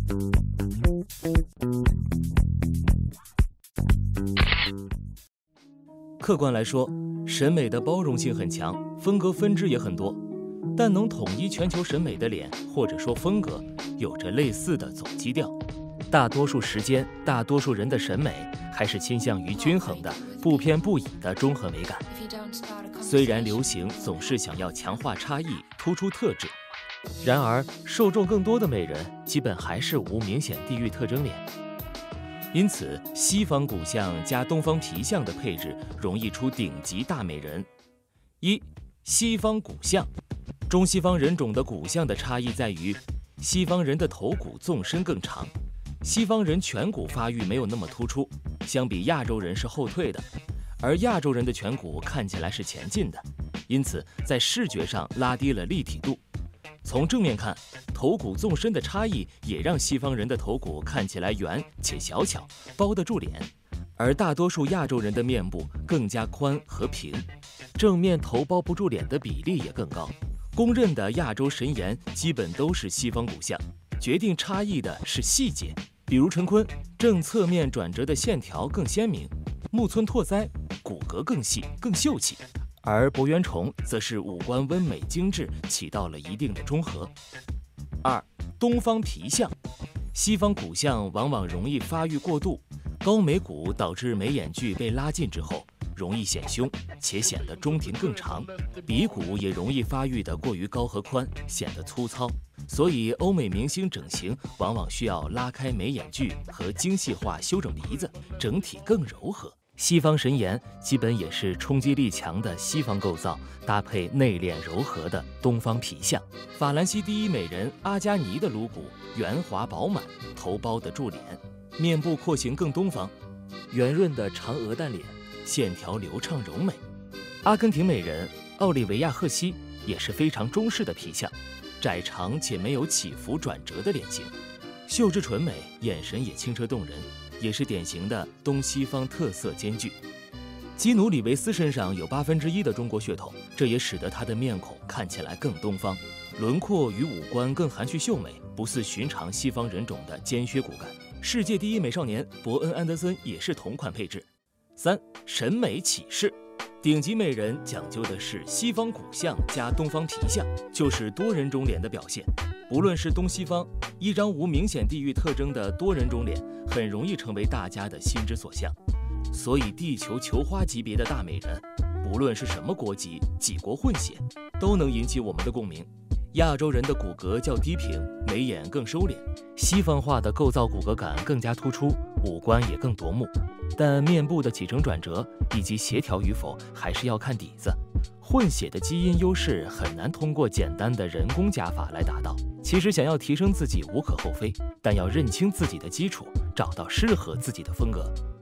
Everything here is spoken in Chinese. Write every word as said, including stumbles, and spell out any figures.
客观来说，审美的包容性很强，风格分支也很多，但能统一全球审美的脸或者说风格，有着类似的总基调。大多数时间，大多数人的审美还是倾向于均衡的、不偏不倚的中和美感。虽然流行总是想要强化差异、突出特质，然而受众更多的美人基本还是无明显地域特征脸。因此，西方骨相加东方皮相的配置容易出顶级大美人。一、西方骨相。中西方人种的骨相的差异在于，西方人的头骨纵深更长，西方人颧骨发育没有那么突出，相比亚洲人是后退的，而亚洲人的颧骨看起来是前进的，因此在视觉上拉低了立体度。从正面看，头骨纵深的差异也让西方人的头骨看起来圆且小巧，包得住脸，而大多数亚洲人的面部更加宽和平，正面头包不住脸的比例也更高。公认的亚洲神颜基本都是西方骨相，决定差异的是细节，比如陈坤正侧面转折的线条更鲜明，木村拓哉骨骼更细更秀气，而柏原崇则是五官温美精致，起到了一定的中和。二、东方皮相。西方骨相往往容易发育过度，高眉骨导致眉眼距被拉近之后容易显胸，且显得中庭更长，鼻骨也容易发育得过于高和宽，显得粗糙。所以欧美明星整形往往需要拉开眉眼距和精细化修整鼻子，整体更柔和。西方神颜基本也是冲击力强的西方构造，搭配内敛柔和的东方皮相。法兰西第一美人阿加尼的颅骨圆滑饱满，头包得住脸，面部廓形更东方，圆润的长鹅蛋脸，线条流畅柔美。阿根廷美人奥利维亚赫西也是非常中式的皮相，窄长且没有起伏转折的脸型，秀质纯美，眼神也清澈动人，也是典型的东西方特色兼具。基努里维斯身上有八分之一的中国血统，这也使得他的面孔看起来更东方，轮廓与五官更含蓄秀美，不似寻常西方人种的尖削骨感。世界第一美少年伯恩安德森也是同款配置。三、审美启示。顶级美人讲究的是西方骨相加东方皮相，就是多人种脸的表现。不论是东西方，一张无明显地域特征的多人种脸很容易成为大家的心之所向。所以地球球花级别的大美人，不论是什么国籍，几国混血，都能引起我们的共鸣。亚洲人的骨骼较低平，眉眼更收敛，西方化的构造骨骼感更加突出，五官也更夺目。但面部的起承转折以及协调与否，还是要看底子。混血的基因优势很难通过简单的人工加法来达到。其实想要提升自己无可厚非，但要认清自己的基础，找到适合自己的风格。